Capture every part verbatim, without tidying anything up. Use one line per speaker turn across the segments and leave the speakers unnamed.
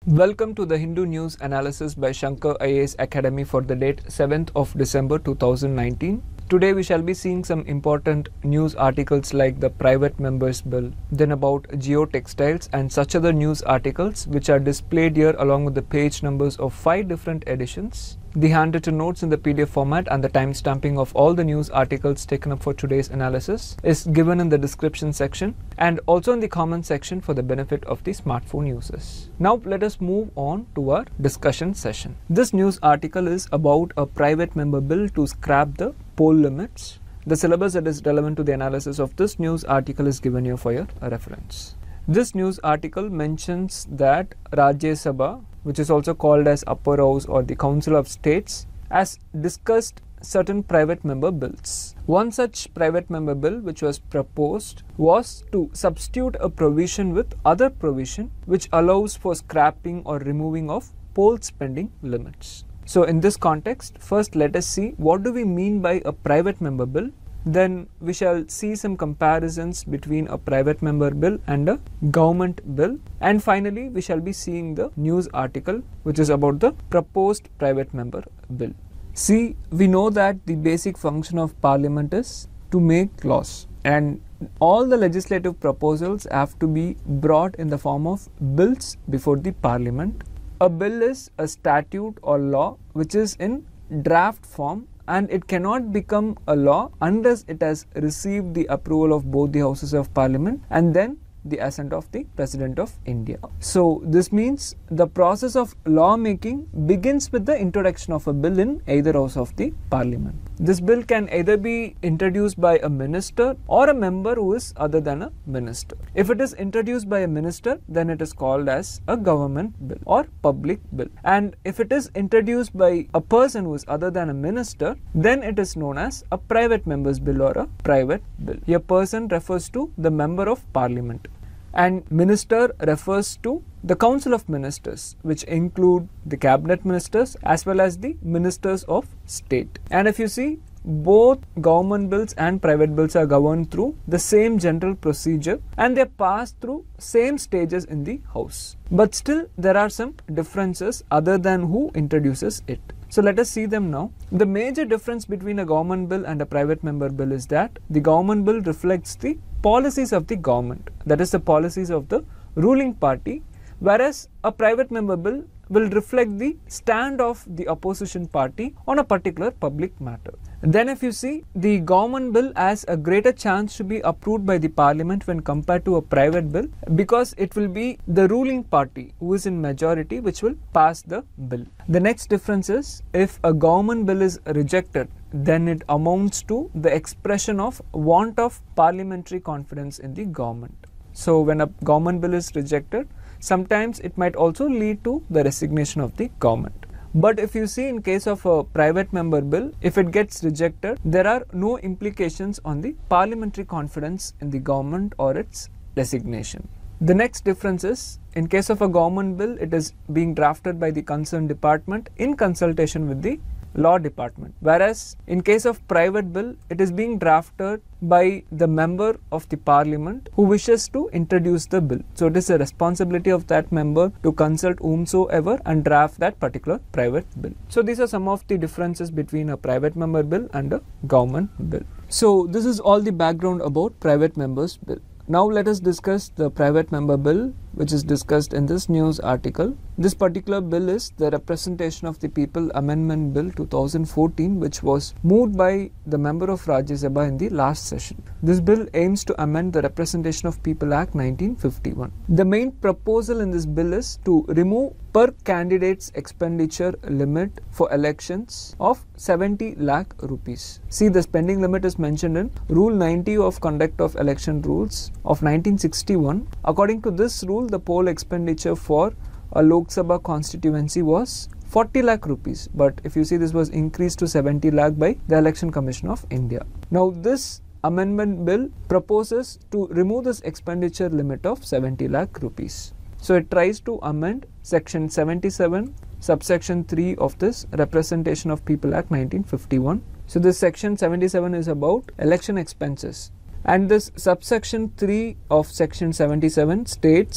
Welcome to the Hindu News Analysis by Shankar I A S Academy for the date seventh of December two thousand nineteen. Today we shall be seeing some important news articles like the Private Members Bill, then about geotextiles and such other news articles which are displayed here along with the page numbers of five different editions. The handwritten notes in the P D F format and the timestamping of all the news articles taken up for today's analysis is given in the description section and also in the comment section for the benefit of the smartphone users. Now let us move on to our discussion session. This news article is about a private member bill to scrap the poll limits. The syllabus that is relevant to the analysis of this news article is given here for your reference. This news article mentions that Rajya Sabha, which is also called as Upper House or the Council of States, has discussed certain private member bills. One such private member bill which was proposed was to substitute a provision with other provision which allows for scrapping or removing of poll spending limits. So in this context, first let us see what do we mean by a private member bill. Then we shall see some comparisons between a private member bill and a government bill. And finally, we shall be seeing the news article which is about the proposed private member bill. See, we know that the basic function of parliament is to make laws, and all the legislative proposals have to be brought in the form of bills before the parliament. A bill is a statute or law which is in draft form, and it cannot become a law unless it has received the approval of both the houses of parliament and then the assent of the President of India. So this means the process of law making begins with the introduction of a bill in either house of the parliament. This bill can either be introduced by a minister or a member who is other than a minister. If it is introduced by a minister, then it is called as a government bill or public bill. And if it is introduced by a person who is other than a minister, then it is known as a private member's bill or a private bill. A person refers to the member of parliament, and minister refers to the council of ministers, which include the cabinet ministers as well as the ministers of state. And if you see, both government bills and private bills are governed through the same general procedure and they pass through same stages in the house. But still there are some differences other than who introduces it. So let us see them now. The major difference between a government bill and a private member bill is that the government bill reflects the policies of the government, that is the policies of the ruling party, whereas a private member bill will reflect the stand of the opposition party on a particular public matter. Then if you see, the government bill has a greater chance to be approved by the parliament when compared to a private bill, because it will be the ruling party who is in majority which will pass the bill. The next difference is, if a government bill is rejected, then it amounts to the expression of want of parliamentary confidence in the government. So when a government bill is rejected, sometimes it might also lead to the resignation of the government. But if you see, in case of a private member bill, if it gets rejected, there are no implications on the parliamentary confidence in the government or its resignation. The next difference is, in case of a government bill, it is being drafted by the concerned department in consultation with the law department, whereas in case of private bill, it is being drafted by the member of the parliament who wishes to introduce the bill. So it is the responsibility of that member to consult whomsoever and draft that particular private bill. So these are some of the differences between a private member bill and a government bill. So this is all the background about private members bill. Now let us discuss the private member bill which is discussed in this news article. This particular bill is the Representation of the People Amendment Bill two thousand fourteen, which was moved by the member of Rajya Sabha in the last session. This bill aims to amend the Representation of People Act nineteen fifty-one. The main proposal in this bill is to remove per candidate's expenditure limit for elections of seventy lakh rupees. See, the spending limit is mentioned in Rule ninety of Conduct of Election Rules of nineteen sixty-one. According to this rule, the poll expenditure for a Lok Sabha constituency was forty lakh rupees, but if you see, this was increased to seventy lakh by the Election Commission of India. Now this amendment bill proposes to remove this expenditure limit of seventy lakh rupees. So it tries to amend section seventy-seven subsection three of this Representation of People Act nineteen fifty-one. So this section seventy-seven is about election expenses, and this subsection three of section seventy-seven states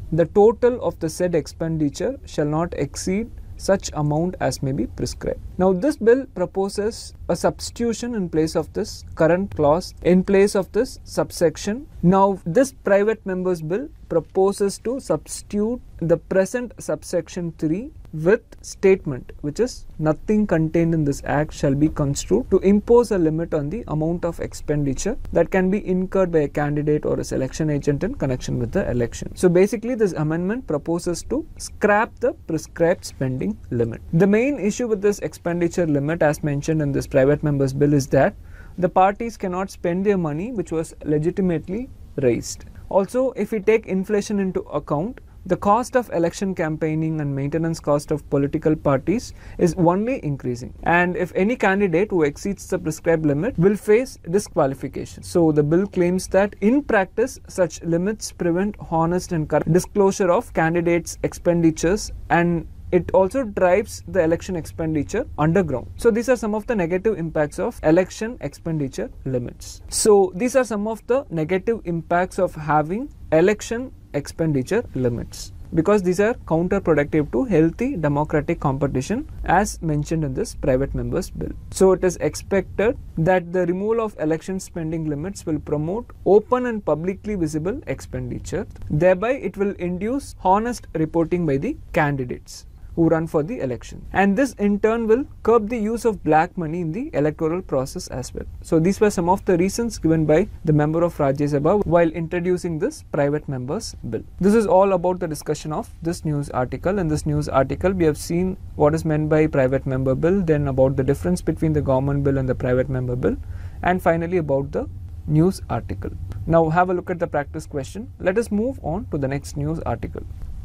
the total of the said expenditure shall not exceed such amount as may be prescribed. Now this bill proposes a substitution in place of this current clause, in place of this subsection. Now this private members bill proposes to substitute the present subsection three with statement, which is nothing contained in this act shall be construed to impose a limit on the amount of expenditure that can be incurred by a candidate or a selection agent in connection with the election. So basically this amendment proposes to scrap the prescribed spending limit. The main issue with this expenditure limit as mentioned in this private members bill is that the parties cannot spend their money which was legitimately raised. Also, if we take inflation into account, the cost of election campaigning and maintenance cost of political parties is only increasing, and if any candidate who exceeds the prescribed limit will face disqualification. So the bill claims that in practice such limits prevent honest and correct disclosure of candidates' expenditures, and it also drives the election expenditure underground. So these are some of the negative impacts of election expenditure limits. So these are some of the negative impacts of having election expenditure limits, because these are counterproductive to healthy democratic competition as mentioned in this private members bill. So it is expected that the removal of election spending limits will promote open and publicly visible expenditure. Thereby it will induce honest reporting by the candidates who run for the election, and this in turn will curb the use of black money in the electoral process as well. So these were some of the reasons given by the member of Rajya Sabha while introducing this private members bill. This is all about the discussion of this news article. In this news article we have seen what is meant by private member bill, then about the difference between the government bill and the private member bill, and finally about the news article. Now have a look at the practice question. Let us move on to the next news article.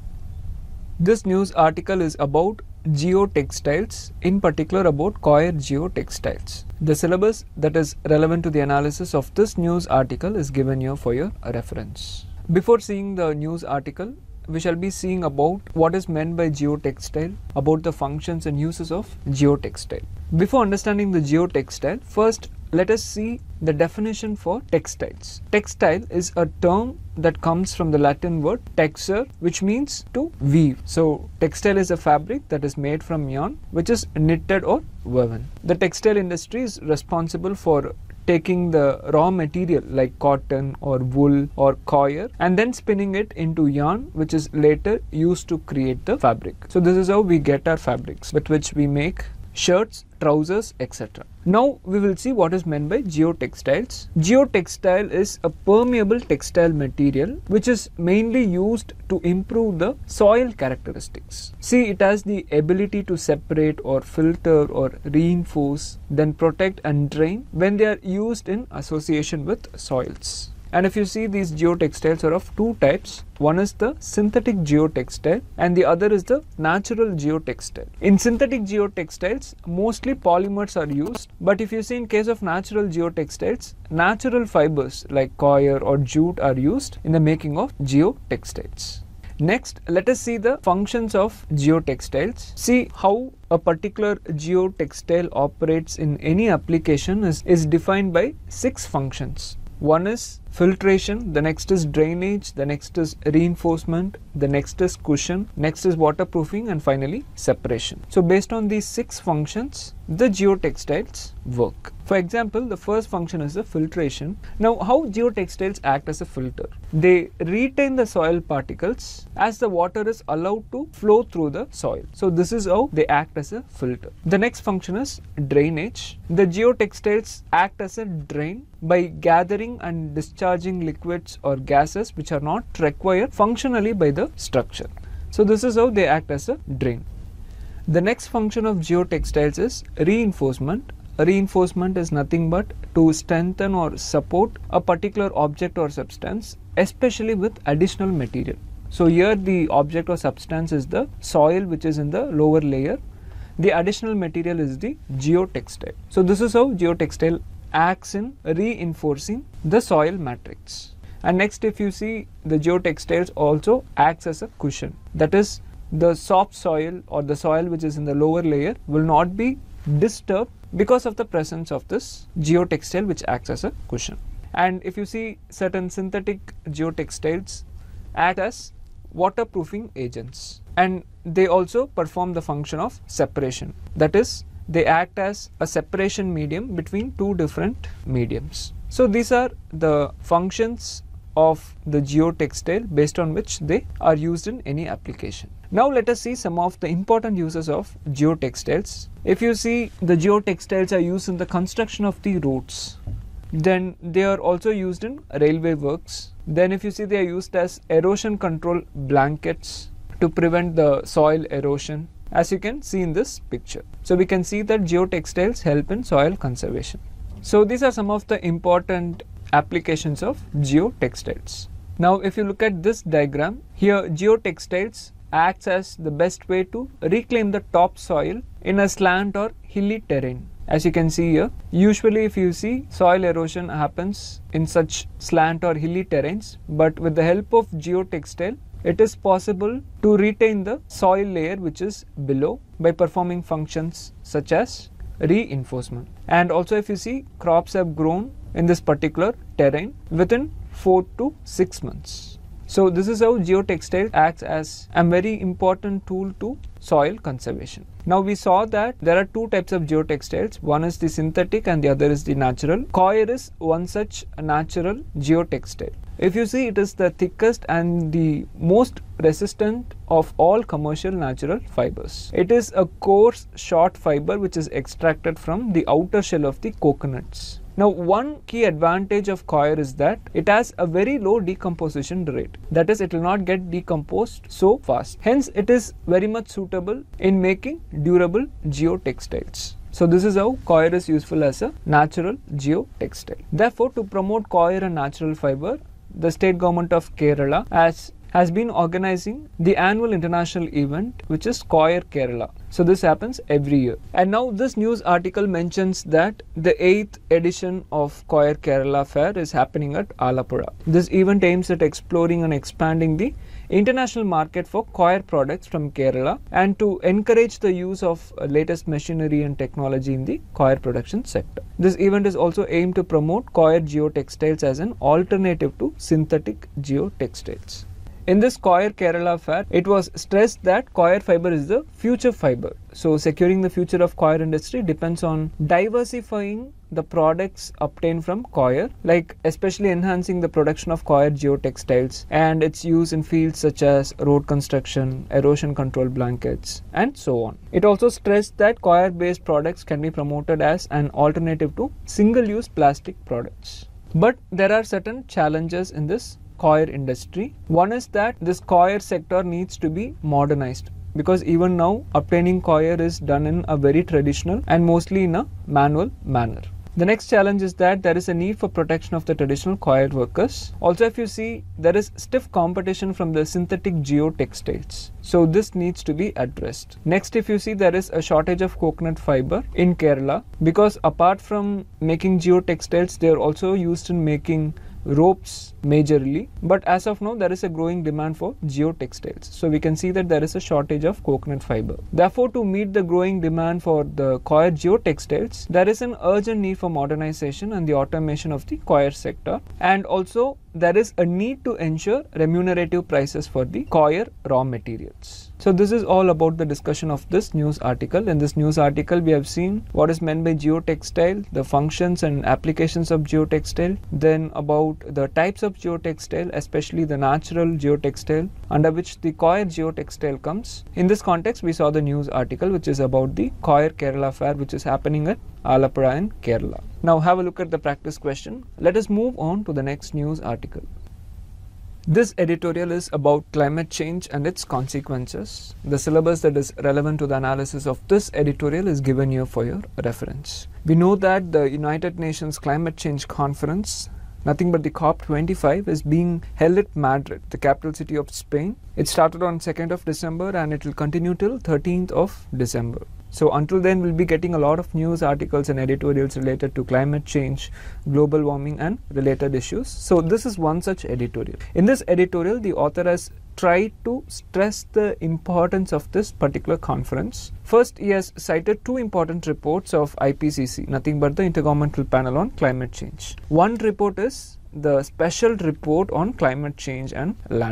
This news article is about geotextiles, in particular about coir geotextiles. The syllabus that is relevant to the analysis of this news article is given here for your reference. Before seeing the news article, we shall be seeing about what is meant by geotextile, about the functions and uses of geotextile. Before understanding the geotextile, first let us see the definition for textiles. Textile is a term that comes from the Latin word texere, which means to weave. So textile is a fabric that is made from yarn, which is knitted or woven. The textile industry is responsible for taking the raw material like cotton or wool or coir and then spinning it into yarn, which is later used to create the fabric. So this is how we get our fabrics with which we make shirts, trousers, et cetera. Now we will see what is meant by geotextiles. Geotextile is a permeable textile material which is mainly used to improve the soil characteristics. See, it has the ability to separate or filter or reinforce, then protect and drain when they are used in association with soils. And if you see, these geotextiles are of two types. One is the synthetic geotextile and the other is the natural geotextile. In synthetic geotextiles, mostly polymers are used, but if you see in case of natural geotextiles, natural fibers like coir or jute are used in the making of geotextiles. Next, let us see the functions of geotextiles. See how a particular geotextile operates in any application is, is defined by six functions. One is filtration, the next is drainage, the next is reinforcement, the next is cushion, next is waterproofing, and finally separation. So based on these six functions, the geotextiles work. For example, the first function is the filtration. Now how geotextiles act as a filter? They retain the soil particles as the water is allowed to flow through the soil. So this is how they act as a filter. The next function is drainage. The geotextiles act as a drain by gathering and discharging liquids or gases which are not required functionally by the structure. So this is how they act as a drain. The next function of geotextiles is reinforcement. Reinforcement is nothing but to strengthen or support a particular object or substance, especially with additional material. So here the object or substance is the soil which is in the lower layer. The additional material is the geotextile. So this is how geotextile acts in reinforcing the soil matrix. And next, if you see, the geotextiles also acts as a cushion. That is, the soft soil or the soil which is in the lower layer will not be disturbed because of the presence of this geotextile which acts as a cushion. And if you see, certain synthetic geotextiles act as waterproofing agents, and they also perform the function of separation. That is, they act as a separation medium between two different mediums. So these are the functions of the geotextile based on which they are used in any application. Now let us see some of the important uses of geotextiles. If you see, the geotextiles are used in the construction of the roads. Then they are also used in railway works. Then if you see, they are used as erosion control blankets to prevent the soil erosion, as you can see in this picture. So we can see that geotextiles help in soil conservation. So these are some of the important applications of geotextiles. Now if you look at this diagram, here geotextiles acts as the best way to reclaim the topsoil in a slant or hilly terrain. As you can see here, usually if you see, soil erosion happens in such slant or hilly terrains, but with the help of geotextile, it is possible to retain the soil layer which is below by performing functions such as reinforcement. And also if you see, crops have grown in this particular terrain within four to six months. So this is how geotextile acts as a very important tool to soil conservation. Now we saw that there are two types of geotextiles. One is the synthetic and the other is the natural. Coir is one such natural geotextile. If you see, it is the thickest and the most resistant of all commercial natural fibers. It is a coarse short fiber which is extracted from the outer shell of the coconuts. Now one key advantage of coir is that it has a very low decomposition rate. That is, it will not get decomposed so fast. Hence it is very much suitable in making durable geotextiles. So this is how coir is useful as a natural geotextile. Therefore, to promote coir and natural fiber, the state government of Kerala has has been organizing the annual international event which is Coir Kerala. So this happens every year. And now this news article mentions that the eighth edition of Coir Kerala Fair is happening at Alappuzha. This event aims at exploring and expanding the international market for coir products from Kerala and to encourage the use of latest machinery and technology in the coir production sector. This event is also aimed to promote coir geotextiles as an alternative to synthetic geotextiles. In this Coir Kerala Fair, it was stressed that coir fiber is the future fiber. So securing the future of coir industry depends on diversifying the products obtained from coir, like especially enhancing the production of coir geotextiles and its use in fields such as road construction, erosion control blankets, and so on. It also stressed that coir based products can be promoted as an alternative to single-use plastic products. But there are certain challenges in this coir industry. One is that this coir sector needs to be modernized, because even now obtaining coir is done in a very traditional and mostly in a manual manner. The next challenge is that there is a need for protection of the traditional coir workers. Also, if you see, there is stiff competition from the synthetic geotextiles. So this needs to be addressed. Next, if you see, there is a shortage of coconut fiber in Kerala, because apart from making geotextiles, they are also used in making ropes majorly, but as of now there is a growing demand for geotextiles. So we can see that there is a shortage of coconut fiber. Therefore, to meet the growing demand for the coir geotextiles, there is an urgent need for modernization and the automation of the coir sector, and also there is a need to ensure remunerative prices for the coir raw materials. So this is all about the discussion of this news article. In this news article, we have seen what is meant by geotextile, the functions and applications of geotextile, then about the types of geotextile, especially the natural geotextile, under which the coir geotextile comes. In this context, we saw the news article which is about the Coir Kerala Fair, which is happening at Alappuzha in Kerala. Now have a look at the practice question. Let us move on to the next news article. This editorial is about climate change and its consequences. The syllabus that is relevant to the analysis of this editorial is given here for your reference. We know that the United Nations Climate Change Conference, nothing but the COP twenty-five, is being held at Madrid, the capital city of Spain. It started on second of December and it will continue till thirteenth of December. So until then, we'll be getting a lot of news articles and editorials related to climate change, global warming and related issues. So this is one such editorial. In this editorial, the author has tried to stress the importance of this particular conference. First, he has cited two important reports of I P C C, nothing but the Intergovernmental Panel on Climate Change. One report is the Special Report on Climate Change and Land.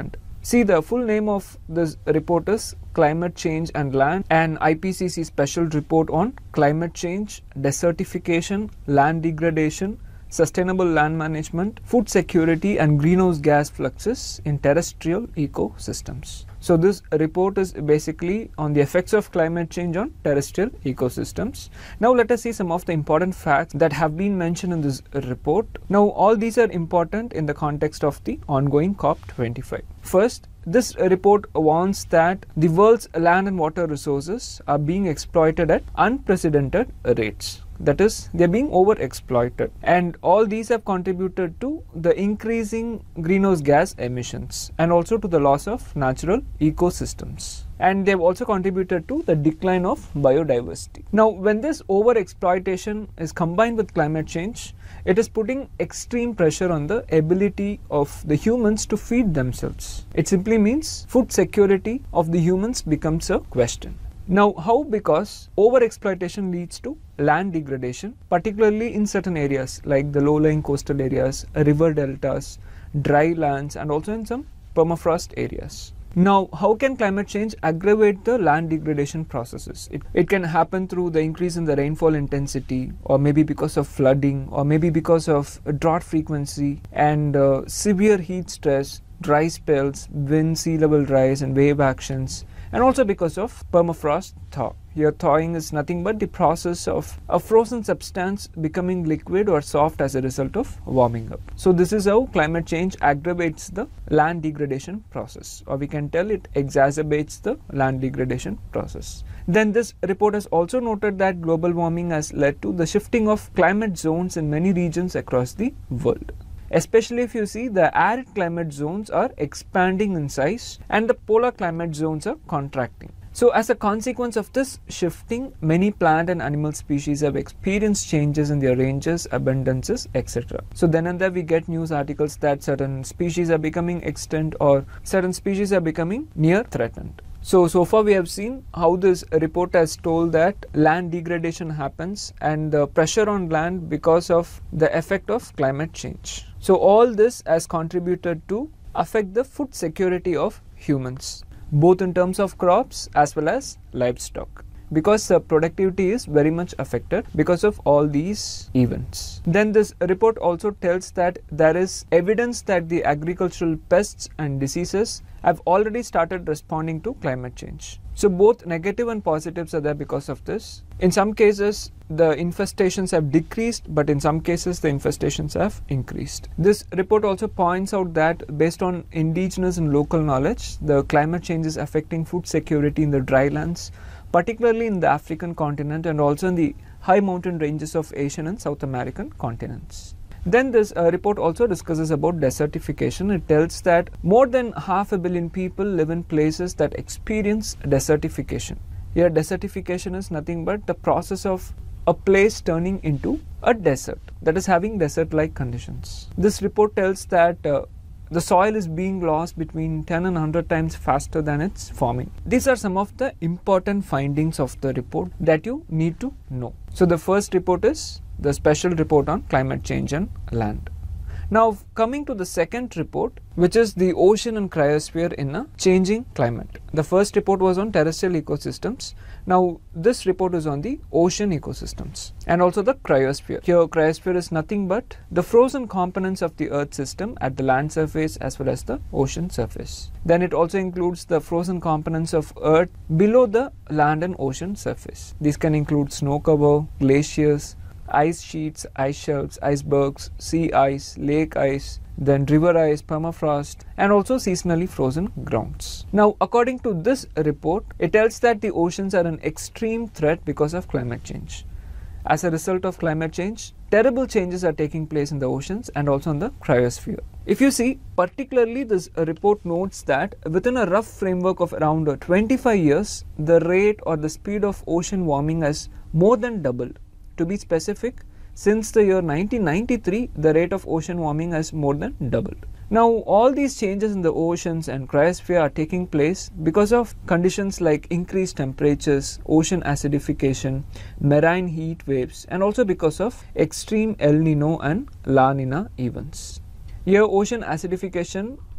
See, the full name of this report is Climate Change and Land, and I P C C Special Report on Climate Change, Desertification, Land Degradation, Sustainable Land Management, Food Security and Greenhouse Gas Fluxes in Terrestrial Ecosystems. So this report is basically on the effects of climate change on terrestrial ecosystems. Now let us see some of the important facts that have been mentioned in this report. Now all these are important in the context of the ongoing COP twenty-five. First, this report warns that the world's land and water resources are being exploited at unprecedented rates. That is, they are being overexploited, and all these have contributed to the increasing greenhouse gas emissions and also to the loss of natural ecosystems. And they have also contributed to the decline of biodiversity. Now, when this overexploitation is combined with climate change, it is putting extreme pressure on the ability of the humans to feed themselves. It simply means food security of the humans becomes a question. Now, how? Because overexploitation leads to land degradation, particularly in certain areas like the low-lying coastal areas, river deltas, dry lands, and also in some permafrost areas. Now, how can climate change aggravate the land degradation processes? It, it can happen through the increase in the rainfall intensity, or maybe because of flooding, or maybe because of drought frequency and uh, severe heat stress, dry spells, wind, sea level rise and wave actions, and also because of permafrost thaw. Here, thawing is nothing but the process of a frozen substance becoming liquid or soft as a result of warming up. So this is how climate change aggravates the land degradation process, or we can tell it exacerbates the land degradation process. Then this report has also noted that global warming has led to the shifting of climate zones in many regions across the world. Especially if you see, the arid climate zones are expanding in size and the polar climate zones are contracting. So as a consequence of this shifting, many plant and animal species have experienced changes in their ranges, abundances, et cetera. So then and there we get news articles that certain species are becoming extinct or certain species are becoming near threatened. So, so far we have seen how this report has told that land degradation happens and the pressure on land because of the effect of climate change. So all this has contributed to affect the food security of humans, both in terms of crops as well as livestock, because the productivity is very much affected because of all these events. Then this report also tells that there is evidence that the agricultural pests and diseases have already started responding to climate change. So both negative and positives are there because of this. In some cases, the infestations have decreased, but in some cases, the infestations have increased. This report also points out that based on indigenous and local knowledge, the climate change is affecting food security in the dry lands, particularly in the African continent and also in the high mountain ranges of Asian and South American continents. Then this uh, report also discusses about desertification. It tells that more than half a billion people live in places that experience desertification. Here, desertification is nothing but the process of a place turning into a desert, that is having desert-like conditions. This report tells that uh, the soil is being lost between ten and one hundred times faster than it's forming. These are some of the important findings of the report that you need to know. So the first report is the special report on climate change and land. Now coming to the second report, which is the ocean and cryosphere in a changing climate. The first report was on terrestrial ecosystems. Now this report is on the ocean ecosystems and also the cryosphere. Here cryosphere is nothing but the frozen components of the earth system at the land surface as well as the ocean surface. Then it also includes the frozen components of earth below the land and ocean surface. These can include snow cover, glaciers, ice sheets, ice shelves, icebergs, sea ice, lake ice, then river ice, permafrost, and also seasonally frozen grounds. Now, according to this report, it tells that the oceans are an extreme threat because of climate change. As a result of climate change, terrible changes are taking place in the oceans and also in the cryosphere. If you see, particularly this report notes that within a rough framework of around twenty-five years, the rate or the speed of ocean warming has more than doubled. To be specific, since the year nineteen ninety-three, the rate of ocean warming has more than doubled. Now, all these changes in the oceans and cryosphere are taking place because of conditions like increased temperatures, ocean acidification, marine heat waves, and also because of extreme El Nino and La Nina events. Here, ocean acidification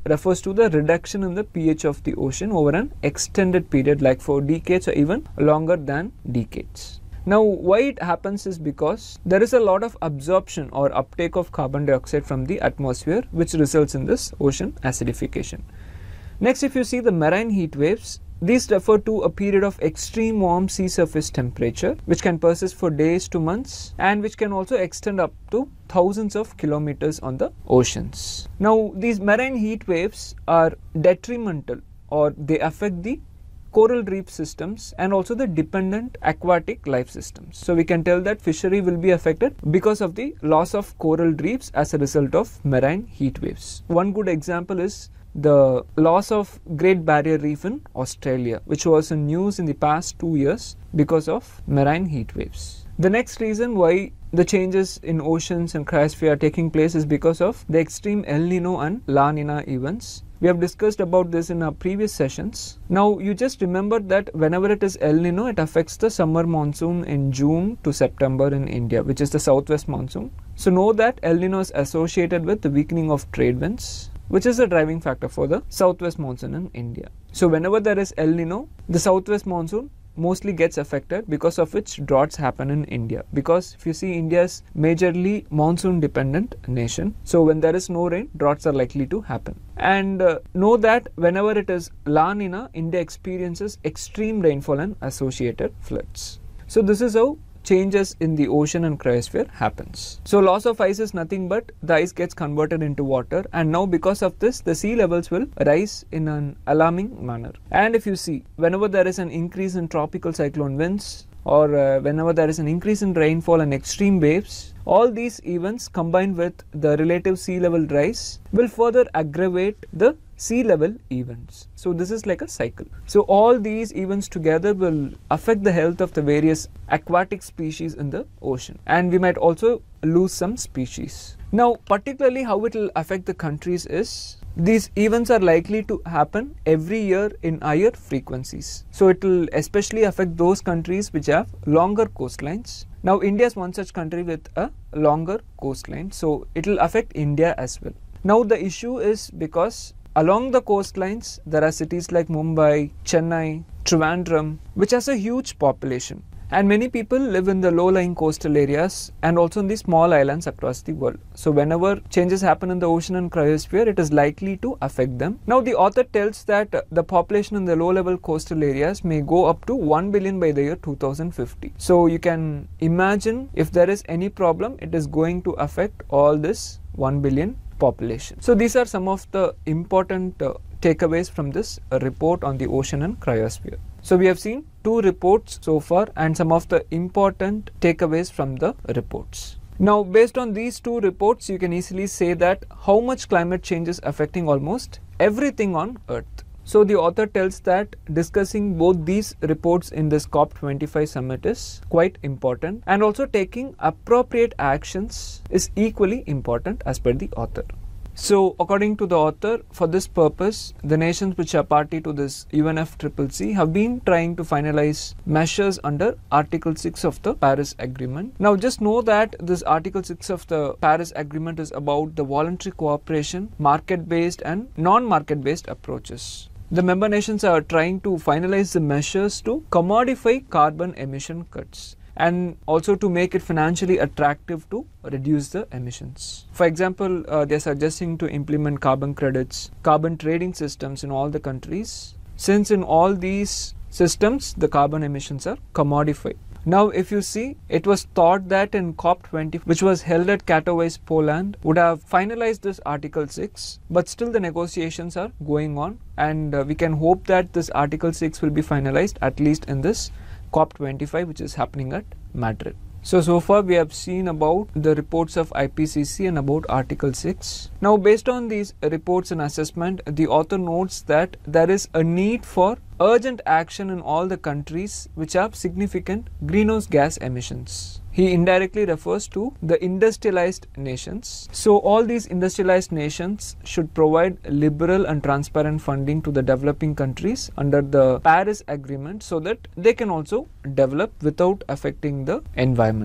refers to the reduction in the pH of the ocean over an extended period, like for decades or even longer than decades. Now, why it happens is because there is a lot of absorption or uptake of carbon dioxide from the atmosphere, which results in this ocean acidification. Next, if you see the marine heat waves, these refer to a period of extreme warm sea surface temperature, which can persist for days to months and which can also extend up to thousands of kilometers on the oceans. Now, these marine heat waves are detrimental, or they affect the coral reef systems and also the dependent aquatic life systems. So we can tell that fishery will be affected because of the loss of coral reefs as a result of marine heat waves. One good example is the loss of Great Barrier Reef in Australia, which was in news in the past two years because of marine heat waves. The next reason why the changes in oceans and cryosphere are taking place is because of the extreme El Nino and La Nina events. We have discussed about this in our previous sessions. Now, you just remember that whenever it is El Nino, it affects the summer monsoon in June to September in India, which is the southwest monsoon. So know that El Nino is associated with the weakening of trade winds, which is the driving factor for the southwest monsoon in India. So whenever there is El Nino, the southwest monsoon mostly gets affected, because of which droughts happen in India. Because if you see, India is majorly monsoon dependent nation. So when there is no rain, droughts are likely to happen. And uh, know that whenever it is La Nina, India experiences extreme rainfall and associated floods. So this is how changes in the ocean and cryosphere happens. So loss of ice is nothing but the ice gets converted into water, and now because of this, the sea levels will rise in an alarming manner. And if you see, whenever there is an increase in tropical cyclone winds, or uh, whenever there is an increase in rainfall and extreme waves, all these events combined with the relative sea level rise will further aggravate the sea level events. So this is like a cycle. So all these events together will affect the health of the various aquatic species in the ocean, and we might also lose some species. Now, particularly how it will affect the countries is, these events are likely to happen every year in higher frequencies. So it will especially affect those countries which have longer coastlines. Now, India is one such country with a longer coastline, so it will affect India as well. Now, the issue is because along the coastlines, there are cities like Mumbai, Chennai, Trivandrum, which has a huge population. And many people live in the low-lying coastal areas and also in the small islands across the world. So whenever changes happen in the ocean and cryosphere, it is likely to affect them. Now, the author tells that the population in the low-level coastal areas may go up to one billion by the year two thousand fifty. So you can imagine, if there is any problem, it is going to affect all this one billion population. So these are some of the important uh, takeaways from this uh, report on the ocean and cryosphere. So we have seen two reports so far and some of the important takeaways from the reports. Now, based on these two reports, you can easily say that how much climate change is affecting almost everything on Earth. So the author tells that discussing both these reports in this COP twenty-five summit is quite important, and also taking appropriate actions is equally important as per the author. So according to the author, for this purpose, the nations which are party to this U N F C C C have been trying to finalize measures under Article six of the Paris Agreement. Now just know that this Article six of the Paris Agreement is about the voluntary cooperation, market-based and non-market-based approaches. The member nations are trying to finalize the measures to commodify carbon emission cuts, and also to make it financially attractive to reduce the emissions. For example, uh, they are suggesting to implement carbon credits, carbon trading systems in all the countries, since in all these systems the carbon emissions are commodified. Now, if you see, it was thought that in COP twenty, which was held at Katowice, Poland, would have finalized this Article six, but still the negotiations are going on, and uh, we can hope that this Article six will be finalized at least in this COP twenty-five, which is happening at Madrid. So, so far we have seen about the reports of I P C C and about Article six. Now, based on these reports and assessment, the author notes that there is a need for urgent action in all the countries which have significant greenhouse gas emissions. He indirectly refers to the industrialized nations. So all these industrialized nations should provide liberal and transparent funding to the developing countries under the Paris Agreement so that they can also develop without affecting the environment.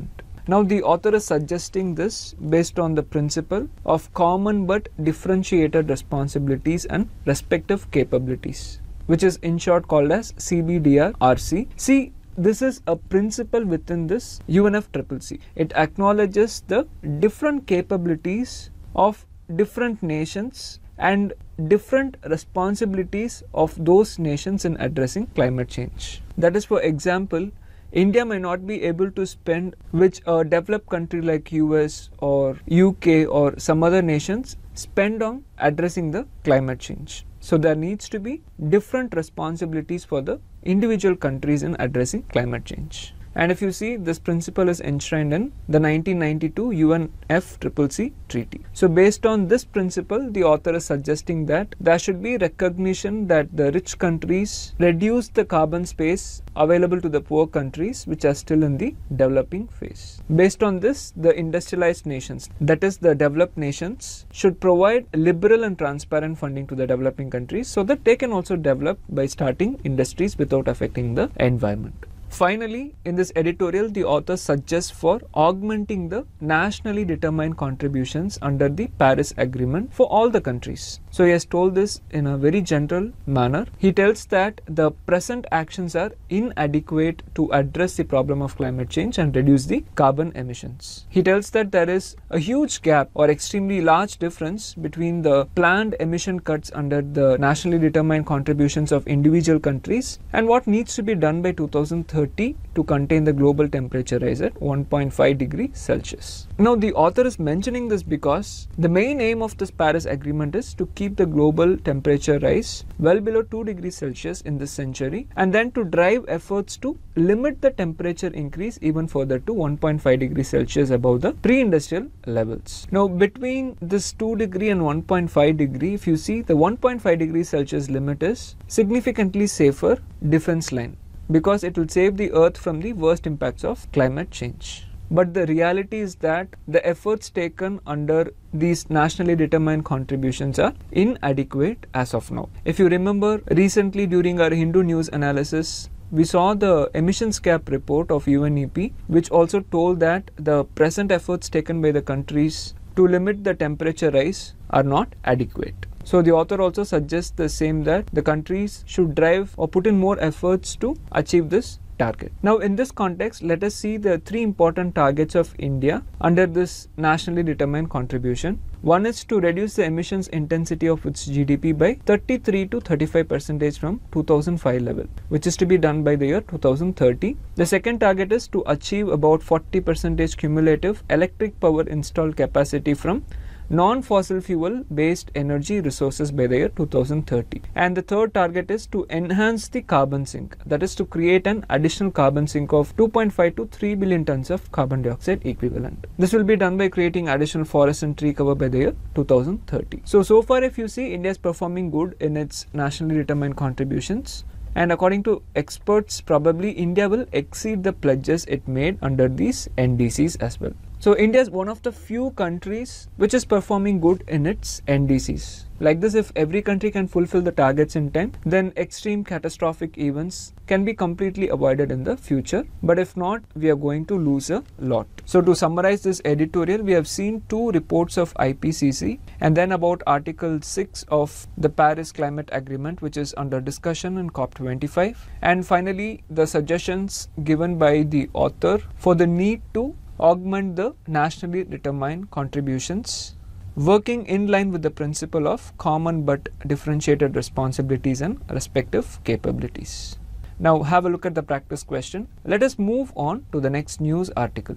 Now the author is suggesting this based on the principle of common but differentiated responsibilities and respective capabilities, which is in short called as C B D R R C. See, this is a principle within this U N F C C C. It acknowledges the different capabilities of different nations and different responsibilities of those nations in addressing climate change. That is, for example, India may not be able to spend which a developed country like U S or U K or some other nations spend on addressing the climate change. So there needs to be different responsibilities for the individual countries in addressing climate change. And if you see, this principle is enshrined in the nineteen ninety-two U N F C C C treaty. So based on this principle, the author is suggesting that there should be recognition that the rich countries reduce the carbon space available to the poor countries which are still in the developing phase. Based on this, the industrialized nations, that is the developed nations, should provide liberal and transparent funding to the developing countries so that they can also develop by starting industries without affecting the environment. Finally, in this editorial, the author suggests for augmenting the nationally determined contributions under the Paris Agreement for all the countries. So he has told this in a very general manner. He tells that the present actions are inadequate to address the problem of climate change and reduce the carbon emissions. He tells that there is a huge gap or extremely large difference between the planned emission cuts under the nationally determined contributions of individual countries and what needs to be done by two thousand thirty to contain the global temperature rise at one point five degrees Celsius. Now the author is mentioning this because the main aim of this Paris Agreement is to keep the global temperature rise well below two degrees Celsius in this century and then to drive efforts to limit the temperature increase even further to one point five degrees Celsius above the pre-industrial levels. Now between this two degree and one point five degree, if you see, the one point five degrees Celsius limit is significantly safer defense line, because it will save the earth from the worst impacts of climate change. But the reality is that the efforts taken under these nationally determined contributions are inadequate as of now. If you remember, recently during our Hindu news analysis, we saw the emissions cap report of U N E P, which also told that the present efforts taken by the countries to limit the temperature rise are not adequate. So the author also suggests the same, that the countries should drive or put in more efforts to achieve this target. Now in this context, let us see the three important targets of India under this nationally determined contribution. One is to reduce the emissions intensity of its G D P by thirty-three to thirty-five percent from two thousand five level, which is to be done by the year two thousand thirty. The second target is to achieve about forty percent cumulative electric power installed capacity from non-fossil fuel based energy resources by the year two thousand thirty. And the third target is to enhance the carbon sink, that is to create an additional carbon sink of two point five to three billion tons of carbon dioxide equivalent. This will be done by creating additional forest and tree cover by the year two thousand thirty. So, so far if you see, India is performing good in its nationally determined contributions. And according to experts, probably India will exceed the pledges it made under these N D Cs as well. So India is one of the few countries which is performing good in its N D Cs. Like this, if every country can fulfill the targets in time, then extreme catastrophic events can be completely avoided in the future. But if not, we are going to lose a lot. So to summarize this editorial, we have seen two reports of I P C C and then about Article six of the Paris Climate Agreement, which is under discussion in COP twenty-five. And finally, the suggestions given by the author for the need to augment the nationally determined contributions, working in line with the principle of common but differentiated responsibilities and respective capabilities. Now have a look at the practice question. Let us move on to the next news article.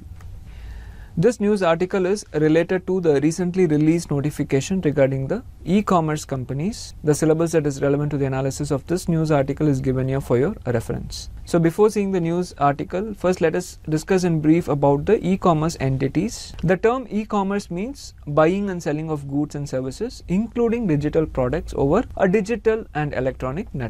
This news article is related to the recently released notification regarding the e-commerce companies. The syllabus that is relevant to the analysis of this news article is given here for your reference. So before seeing the news article, first let us discuss in brief about the e-commerce entities. The term e-commerce means buying and selling of goods and services, including digital products, over a digital and electronic network.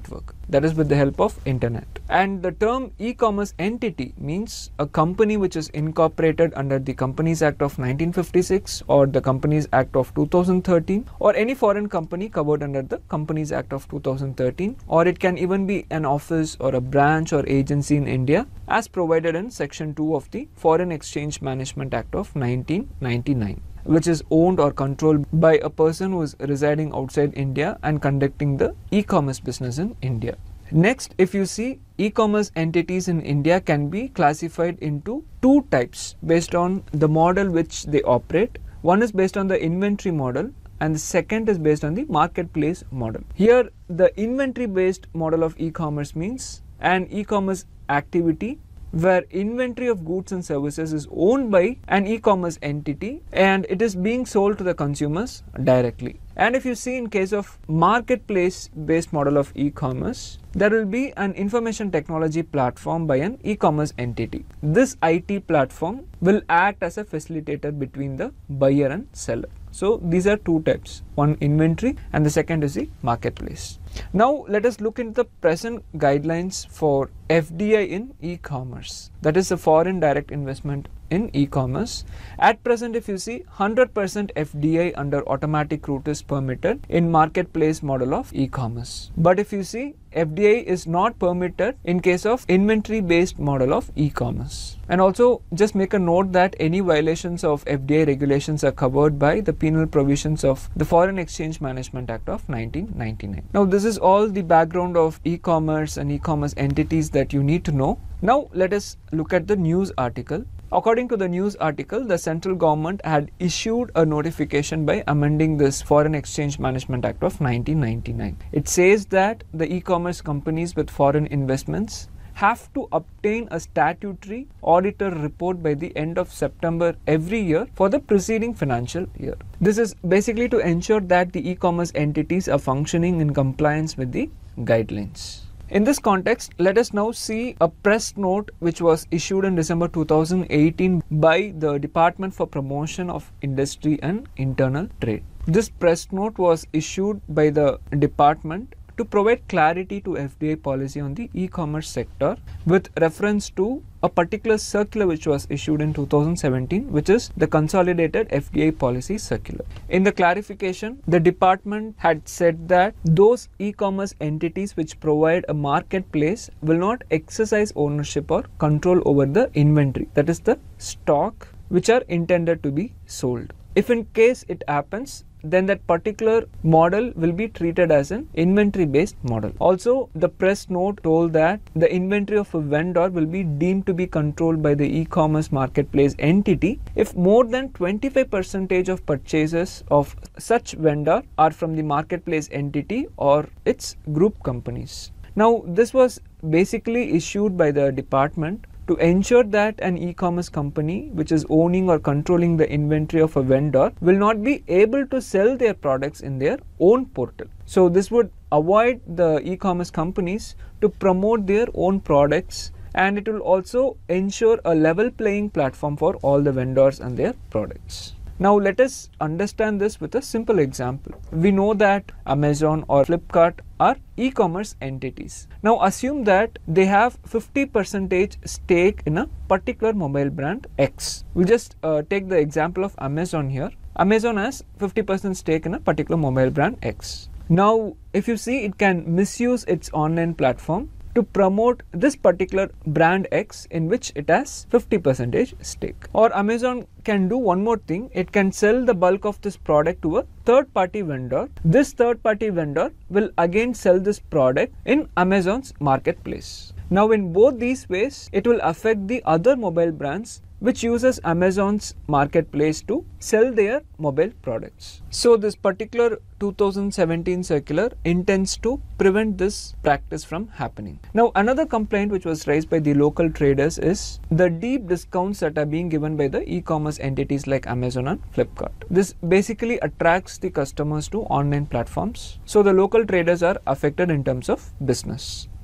that is with the help of internet. And the term e-commerce entity means a company which is incorporated under the Companies Act of nineteen fifty-six or the Companies Act of two thousand thirteen, or any foreign company covered under the Companies Act of two thousand thirteen, or it can even be an office or a branch or agency in India as provided in section two of the Foreign Exchange Management Act of nineteen ninety-nine, which is owned or controlled by a person who is residing outside India and conducting the e-commerce business in India. Next, if you see, e-commerce entities in India can be classified into two types based on the model which they operate. One is based on the inventory model and the second is based on the marketplace model. Here, the inventory based model of e-commerce means an e-commerce activity where inventory of goods and services is owned by an e-commerce entity and it is being sold to the consumers directly. And if you see, in case of marketplace based model of e-commerce, there will be an information technology platform by an e-commerce entity. This I T platform will act as a facilitator between the buyer and seller. So these are two types, one inventory and the second is the marketplace. Now let us look into the present guidelines for F D I in e-commerce, that is the foreign direct investment in e-commerce. At present, if you see, one hundred percent F D I under automatic route is permitted in marketplace model of e-commerce. But if you see, F D I is not permitted in case of inventory based model of e-commerce. And also just make a note that any violations of F D I regulations are covered by the penal provisions of the Foreign Exchange Management Act of nineteen ninety-nine. Now this is all the background of e-commerce and e-commerce entities that you need to know. Now let us look at the news article. According to the news article, the central government had issued a notification by amending this Foreign Exchange Management Act of nineteen ninety-nine. It says that the e-commerce companies with foreign investments have to obtain a statutory auditor report by the end of September every year for the preceding financial year. This is basically to ensure that the e-commerce entities are functioning in compliance with the guidelines. In this context, let us now see a press note which was issued in December two thousand eighteen by the Department for Promotion of Industry and Internal Trade. This press note was issued by the department to provide clarity to F D I policy on the e-commerce sector with reference to a particular circular which was issued in two thousand seventeen, which is the Consolidated F D I Policy Circular. In the clarification, the department had said that those e-commerce entities which provide a marketplace will not exercise ownership or control over the inventory, that is the stock, which are intended to be sold. If in case it happens, then that particular model will be treated as an inventory based model. Also, the press note told that the inventory of a vendor will be deemed to be controlled by the e-commerce marketplace entity if more than twenty-five percent of purchases of such vendor are from the marketplace entity or its group companies. Now, this was basically issued by the department to ensure that an e-commerce company which is owning or controlling the inventory of a vendor will not be able to sell their products in their own portal. So this would avoid the e-commerce companies to promote their own products, and it will also ensure a level playing platform for all the vendors and their products. Now let us understand this with a simple example. We know that Amazon or Flipkart are e-commerce entities. Now assume that they have fifty percent stake in a particular mobile brand X. We'll just uh, take the example of Amazon here. Amazon has fifty percent stake in a particular mobile brand X. Now if you see, it can misuse its online platform to promote this particular brand X in which it has fifty percent stake. Or Amazon can do one more thing. It can sell the bulk of this product to a third party vendor. This third party vendor will again sell this product in Amazon's marketplace. Now in both these ways, it will affect the other mobile brands which uses Amazon's marketplace to sell their mobile products. So this particular two thousand seventeen circular intends to prevent this practice from happening. Now another complaint which was raised by the local traders is the deep discounts that are being given by the e-commerce entities like Amazon and Flipkart. This basically attracts the customers to online platforms. So the local traders are affected in terms of business.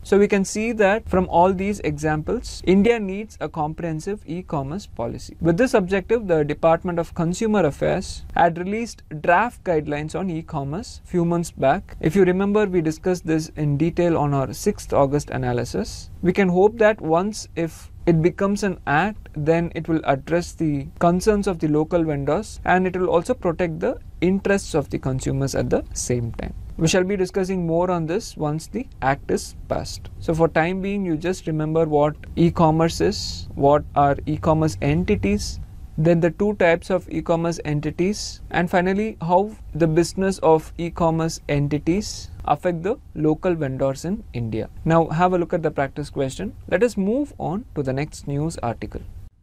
So we can see that from all these examples, India needs a comprehensive e-commerce policy. With this objective, the Department of Consumer Affairs had released draft guidelines on e-commerce few months back. If you remember, we discussed this in detail on our sixth August analysis. We can hope that once if it becomes an act, then it will address the concerns of the local vendors and it will also protect the interests of the consumers at the same time. We shall be discussing more on this once the act is passed. So for time being, you just remember what e-commerce is, what are e-commerce entities, then the two types of e-commerce entities, and finally how the business of e-commerce entities affect the local vendors in India. Now have a look at the practice question. Let us move on to the next news article.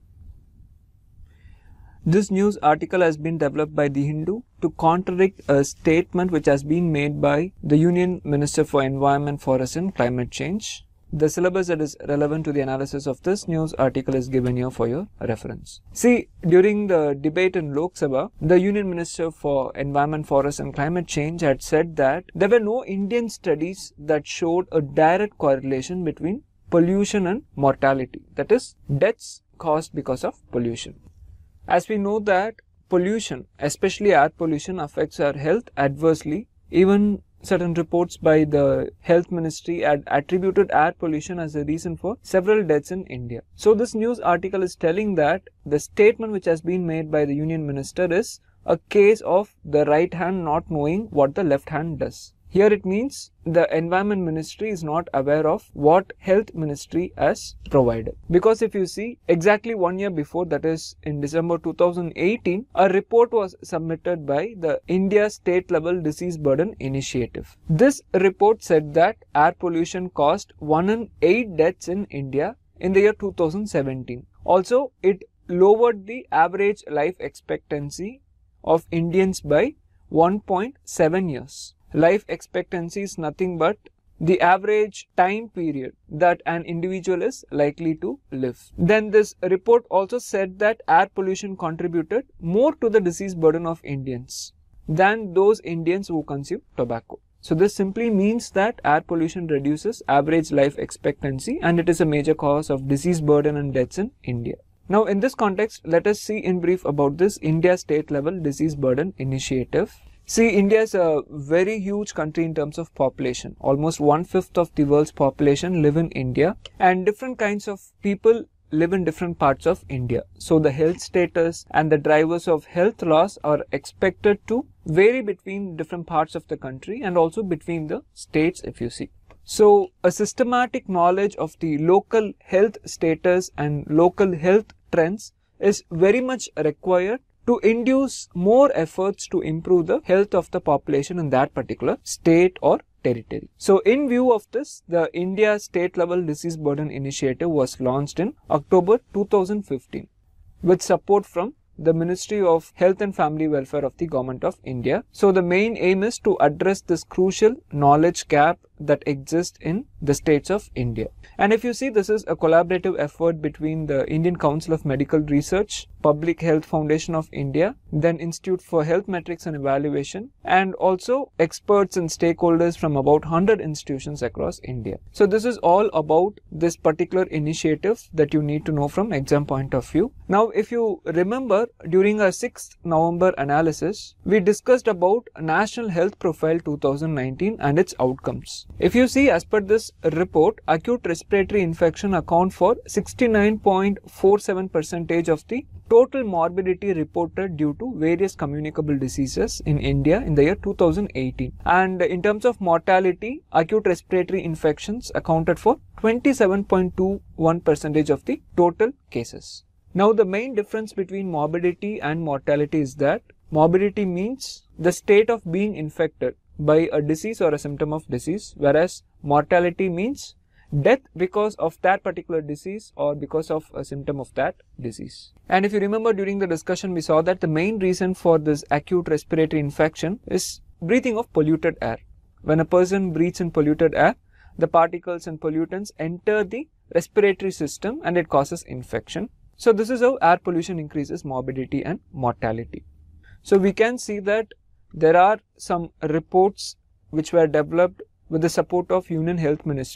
This news article has been developed by The Hindu to contradict a statement which has been made by the Union Minister for Environment, Forest and Climate Change. The syllabus that is relevant to the analysis of this news article is given here for your reference. See, during the debate in Lok Sabha, the Union Minister for Environment, Forest and Climate Change had said that there were no Indian studies that showed a direct correlation between pollution and mortality, that is, deaths caused because of pollution. As we know that pollution, especially air pollution, affects our health adversely. Even certain reports by the Health Ministry had attributed air pollution as the reason for several deaths in India. So this news article is telling that the statement which has been made by the Union Minister is a case of the right hand not knowing what the left hand does. Here it means the Environment Ministry is not aware of what Health Ministry has provided. Because if you see, exactly one year before, that is in December two thousand eighteen, a report was submitted by the India State Level Disease Burden Initiative. This report said that air pollution caused one in eight deaths in India in the year two thousand seventeen. Also, it lowered the average life expectancy of Indians by one point seven years. Life expectancy is nothing but the average time period that an individual is likely to live. Then this report also said that air pollution contributed more to the disease burden of Indians than those Indians who consume tobacco. So this simply means that air pollution reduces average life expectancy and it is a major cause of disease burden and deaths in India. Now in this context, let us see in brief about this India State Level Disease Burden Initiative. See, India is a very huge country in terms of population. Almost one-fifth of the world's population live in India and different kinds of people live in different parts of India. So the health status and the drivers of health loss are expected to vary between different parts of the country and also between the states if you see. So a systematic knowledge of the local health status and local health trends is very much required to induce more efforts to improve the health of the population in that particular state or territory. So in view of this, the India State Level Disease Burden Initiative was launched in October two thousand fifteen with support from the Ministry of Health and Family Welfare of the Government of India. So the main aim is to address this crucial knowledge gap that exists in the states of India. And if you see, this is a collaborative effort between the Indian Council of Medical Research, Public Health Foundation of India, then Institute for Health Metrics and Evaluation, and also experts and stakeholders from about one hundred institutions across India. So this is all about this particular initiative that you need to know from exam point of view. Now, if you remember, during our sixth November analysis, we discussed about National Health Profile two thousand nineteen and its outcomes. If you see, as per this report, acute respiratory infection account for sixty-nine point four seven percent of the total morbidity reported due to various communicable diseases in India in the year two thousand eighteen. And in terms of mortality, acute respiratory infections accounted for twenty-seven point two one percent of the total cases. Now, the main difference between morbidity and mortality is that morbidity means the state of being infected by a disease or a symptom of disease, whereas mortality means death because of that particular disease or because of a symptom of that disease. And if you remember, during the discussion we saw that the main reason for this acute respiratory infection is breathing of polluted air. When a person breathes in polluted air, the particles and pollutants enter the respiratory system and it causes infection. So this is how air pollution increases morbidity and mortality. So we can see that there are some reports which were developed with the support of Union Health Ministry,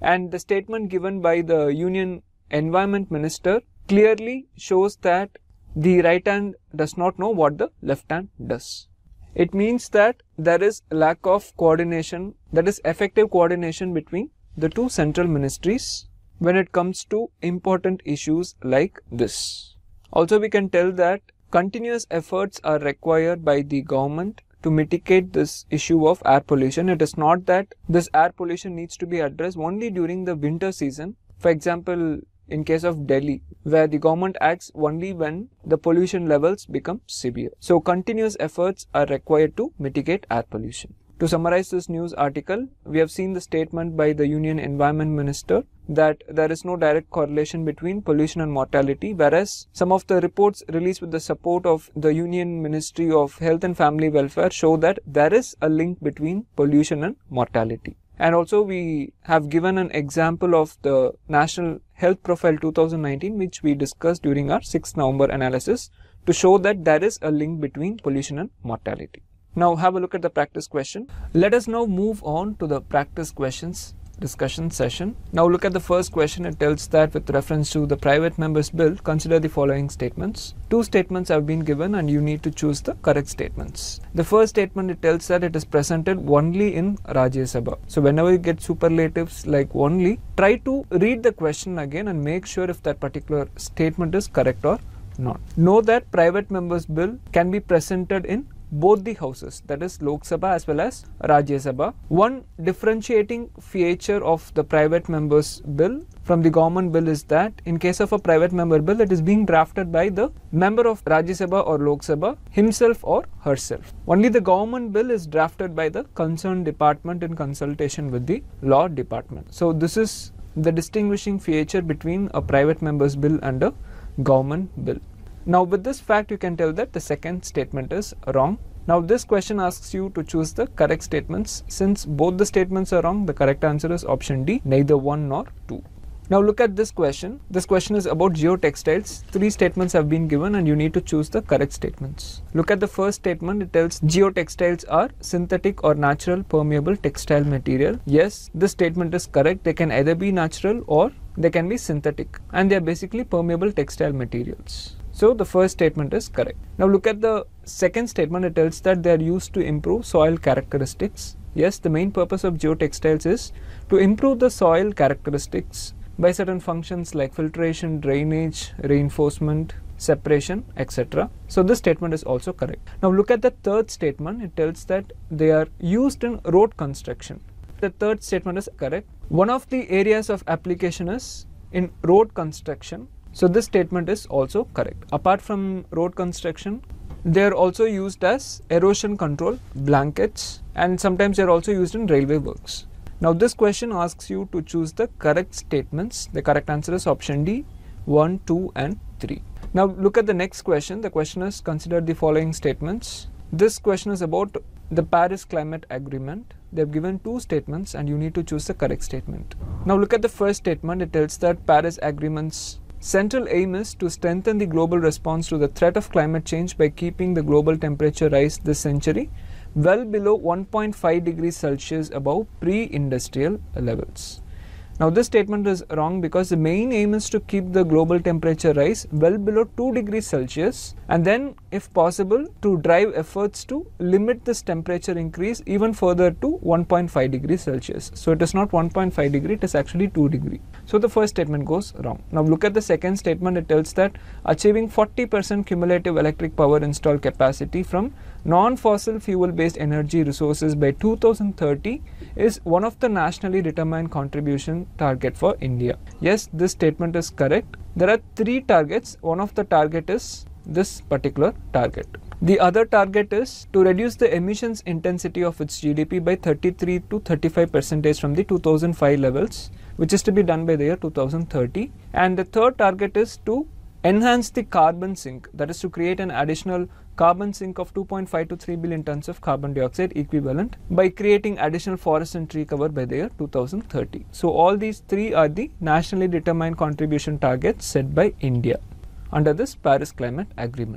And the statement given by the Union Environment Minister clearly shows that the right hand does not know what the left hand does. It means that there is a lack of coordination, that is effective coordination between the two central ministries when it comes to important issues like this. Also, we can tell that continuous efforts are required by the government to mitigate this issue of air pollution. It is not that this air pollution needs to be addressed only during the winter season. For example, in case of Delhi, where the government acts only when the pollution levels become severe. So continuous efforts are required to mitigate air pollution. To summarize this news article, we have seen the statement by the Union Environment Minister that there is no direct correlation between pollution and mortality, whereas some of the reports released with the support of the Union Ministry of Health and Family Welfare show that there is a link between pollution and mortality. And also we have given an example of the National Health Profile two thousand nineteen, which we discussed during our sixth November analysis, to show that there is a link between pollution and mortality. Now have a look at the practice question. Let us now move on to the practice questions discussion session. Now look at the first question. It tells that with reference to the private members bill, consider the following statements. Two statements have been given and you need to choose the correct statements. The first statement, it tells that it is presented only in Rajya Sabha. So whenever you get superlatives like only, try to read the question again and make sure if that particular statement is correct or not. Know that private members bill can be presented in both the houses, that is Lok Sabha as well as Rajya Sabha. One differentiating feature of the private members bill from the government bill is that in case of a private member bill, it is being drafted by the member of Rajya Sabha or Lok Sabha himself or herself. Only the government bill is drafted by the concerned department in consultation with the law department. So this is the distinguishing feature between a private members bill and a government bill. Now with this fact, you can tell that the second statement is wrong. Now this question asks you to choose the correct statements. Since both the statements are wrong, the correct answer is option D, neither one nor two. Now look at this question. This question is about geotextiles. Three statements have been given and you need to choose the correct statements. Look at the first statement. It tells geotextiles are synthetic or natural permeable textile material. Yes, this statement is correct. They can either be natural or they can be synthetic, and they are basically permeable textile materials. So the first statement is correct. Now look at the second statement. It tells that they are used to improve soil characteristics. Yes, the main purpose of geotextiles is to improve the soil characteristics by certain functions like filtration, drainage, reinforcement, separation, et cetera. So this statement is also correct. Now look at the third statement. It tells that they are used in road construction. The third statement is correct. One of the areas of application is in road construction. So this statement is also correct. Apart from road construction, they are also used as erosion control blankets, and sometimes they are also used in railway works. Now this question asks you to choose the correct statements. The correct answer is option D, one, two and three. Now look at the next question. The question is consider the following statements. This question is about the Paris Climate Agreement. They have given two statements and you need to choose the correct statement. Now look at the first statement. It tells that Paris Agreement's central aim is to strengthen the global response to the threat of climate change by keeping the global temperature rise this century well below one point five degrees Celsius above pre-industrial levels. Now this statement is wrong because the main aim is to keep the global temperature rise well below two degrees Celsius, and then if possible to drive efforts to limit this temperature increase even further to one point five degrees Celsius. So it is not one point five degree, it is actually two degree. So the first statement goes wrong. Now look at the second statement. It tells that achieving forty percent cumulative electric power installed capacity from non-fossil fuel based energy resources by two thousand thirty is one of the nationally determined contribution target for India. Yes, this statement is correct. There are three targets. One of the target is this particular target. The other target is to reduce the emissions intensity of its G D P by thirty-three to thirty-five percent from the two thousand five levels, which is to be done by the year two thousand thirty. And the third target is to enhance the carbon sink, that is to create an additional carbon sink of two point five to three billion tons of carbon dioxide equivalent by creating additional forest and tree cover by the year two thousand thirty. So all these three are the nationally determined contribution targets set by India under this Paris Climate Agreement.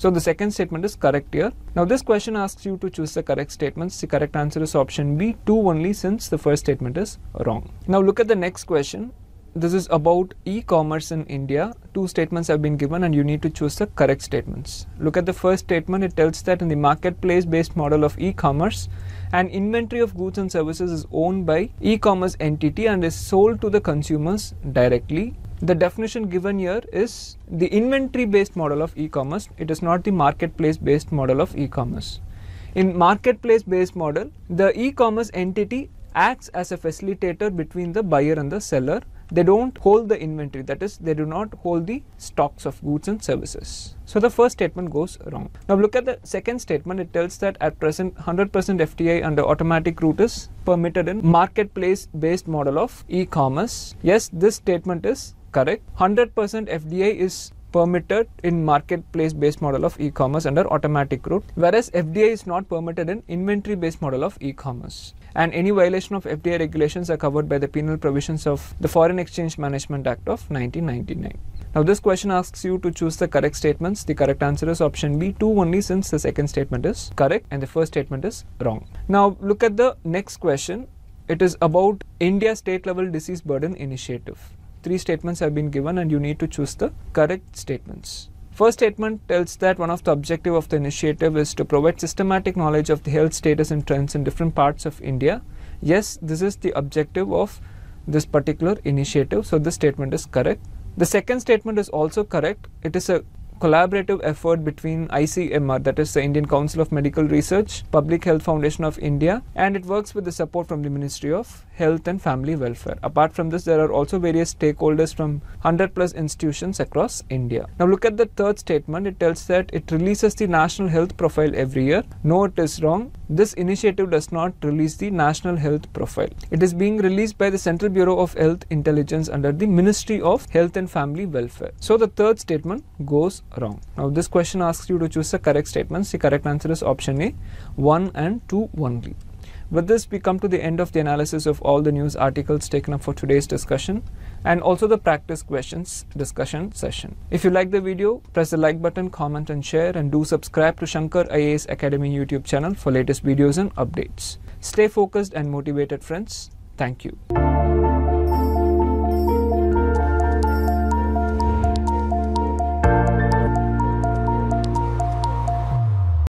So the second statement is correct here. Now this question asks you to choose the correct statements. The correct answer is option B, two only, since the first statement is wrong. Now look at the next question. This is about e-commerce in India. Two statements have been given and you need to choose the correct statements. Look at the first statement. It tells that in the marketplace based model of e-commerce, an inventory of goods and services is owned by e-commerce entity and is sold to the consumers directly. The definition given here is the inventory based model of e-commerce. It is not the marketplace based model of e-commerce. In marketplace based model, the e-commerce entity acts as a facilitator between the buyer and the seller. They don't hold the inventory, that is, they do not hold the stocks of goods and services. So the first statement goes wrong. Now look at the second statement. It tells that at present one hundred percent F D I under automatic route is permitted in marketplace based model of e-commerce. Yes, this statement is correct. one hundred percent F D I is permitted in marketplace based model of e-commerce under automatic route, whereas F D I is not permitted in inventory based model of e-commerce. And any violation of F D I regulations are covered by the penal provisions of the Foreign Exchange Management Act of nineteen ninety-nine. Now this question asks you to choose the correct statements. The correct answer is option B, two only, since the second statement is correct and the first statement is wrong. Now look at the next question. It is about India State Level Disease Burden Initiative. Three statements have been given and you need to choose the correct statements. First statement tells that one of the objectives of the initiative is to provide systematic knowledge of the health status and trends in different parts of India. Yes, this is the objective of this particular initiative, so this statement is correct. The second statement is also correct. It is a collaborative effort between I C M R, that is the Indian Council of Medical Research, Public Health Foundation of India, and it works with the support from the Ministry of Health and Family Welfare. Apart from this, there are also various stakeholders from one hundred plus institutions across India. Now look at the third statement. It tells that it releases the National Health Profile every year. No, it is wrong. This initiative does not release the National Health Profile. It is being released by the Central Bureau of Health Intelligence under the Ministry of Health and Family Welfare. So the third statement goes wrong. Now this question asks you to choose the correct statements. The correct answer is option A, one and two only. With this, we come to the end of the analysis of all the news articles taken up for today's discussion and also the practice questions discussion session. If you like the video, press the like button, comment and share, and do subscribe to Shankar I A S Academy YouTube channel for latest videos and updates. Stay focused and motivated, friends. Thank you.